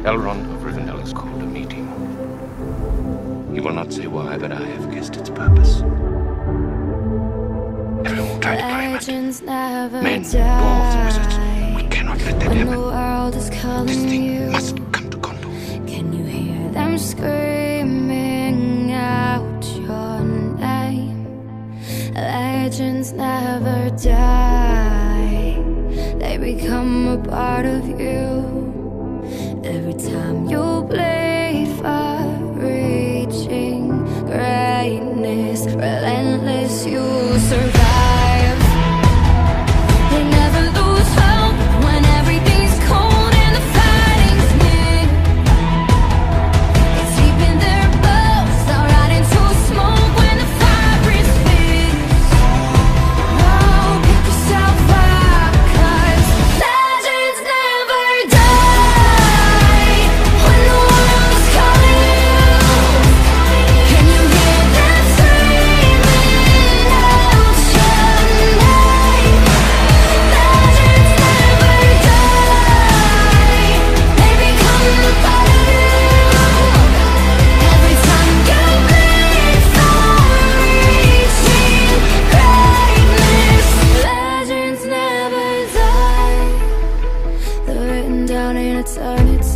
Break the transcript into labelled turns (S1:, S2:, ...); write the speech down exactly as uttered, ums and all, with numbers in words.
S1: Elrond of Rivendell has called a meeting. He will not say why, but I have guessed its purpose. Everyone will try to claim it. Men, dwarves, and wizards. We cannot let that happen. This thing must come to Gondor.
S2: Can you hear them screaming out your name? Legends never die. They become a part of you. Every time you bleed for reaching greatness, relentless, you survive. They never lose hope when everything's cold and the fighting's near. It's deep in their bones, they'll ride into smoke when the fire is fierce. Oh, pick yourself up, 'cause legends never die. When the world is calling you, can you hear them screaming out your name? Legends never die. They become a part of you. Every time you bleed for reaching greatness, legends never die. They're written down in eternity.